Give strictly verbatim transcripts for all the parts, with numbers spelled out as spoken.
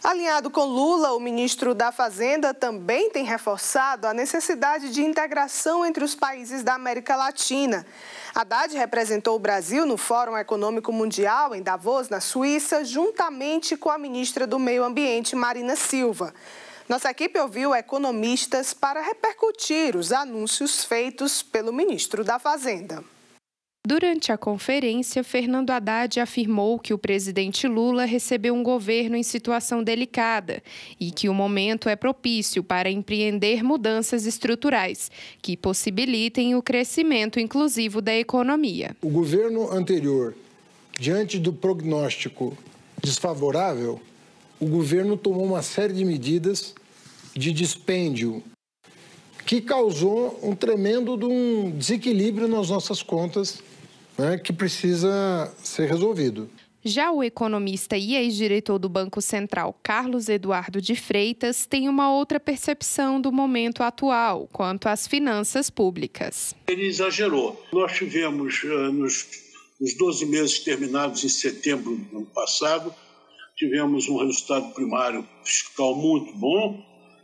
Alinhado com Lula, o ministro da Fazenda também tem reforçado a necessidade de integração entre os países da América Latina. Haddad representou o Brasil no Fórum Econômico Mundial, em Davos, na Suíça, juntamente com a ministra do Meio Ambiente, Marina Silva. Nossa equipe ouviu economistas para repercutir os anúncios feitos pelo ministro da Fazenda. Durante a conferência, Fernando Haddad afirmou que o presidente Lula recebeu um governo em situação delicada e que o momento é propício para empreender mudanças estruturais que possibilitem o crescimento inclusivo da economia. O governo anterior, diante do prognóstico desfavorável, o governo tomou uma série de medidas de dispêndio que causou um tremendo de um desequilíbrio nas nossas contas, né, que precisa ser resolvido. Já o economista e ex-diretor do Banco Central, Carlos Eduardo de Freitas, tem uma outra percepção do momento atual quanto às finanças públicas. Ele exagerou. Nós tivemos, nos, nos doze meses terminados em setembro do ano passado, tivemos um resultado primário fiscal muito bom.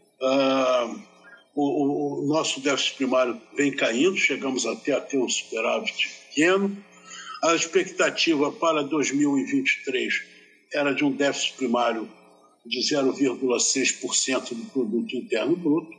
Uh, o, o nosso déficit primário vem caindo, chegamos até a ter um superávit pequeno. A expectativa para dois mil e vinte e três era de um déficit primário de zero vírgula seis por cento do produto interno bruto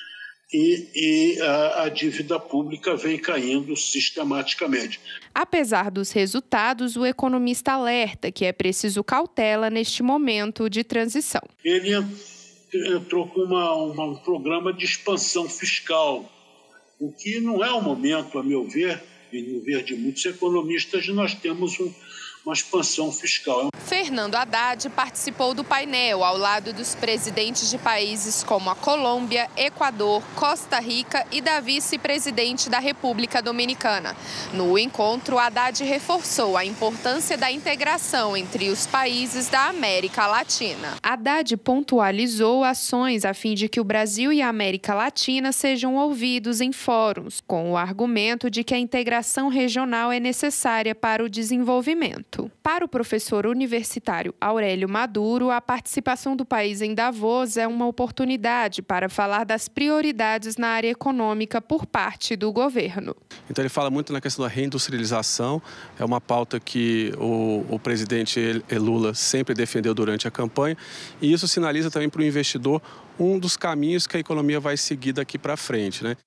e, e a, a dívida pública vem caindo sistematicamente. Apesar dos resultados, o economista alerta que é preciso cautela neste momento de transição. Ele entrou com uma, uma, um programa de expansão fiscal, o que não é o momento, a meu ver, e no ver de muitos economistas, nós temos um, uma expansão fiscal. Fernando Haddad participou do painel ao lado dos presidentes de países como a Colômbia, Equador, Costa Rica e da vice-presidente da República Dominicana. No encontro, Haddad reforçou a importância da integração entre os países da América Latina. Haddad pontualizou ações a fim de que o Brasil e a América Latina sejam ouvidos em fóruns, com o argumento de que a integração regional é necessária para o desenvolvimento. Para o professor universitário Aurélio Maduro, a participação do país em Davos é uma oportunidade para falar das prioridades na área econômica por parte do governo. Então ele fala muito na questão da reindustrialização, é uma pauta que o, o presidente Lula sempre defendeu durante a campanha, e isso sinaliza também para o investidor um dos caminhos que a economia vai seguir daqui para frente, né?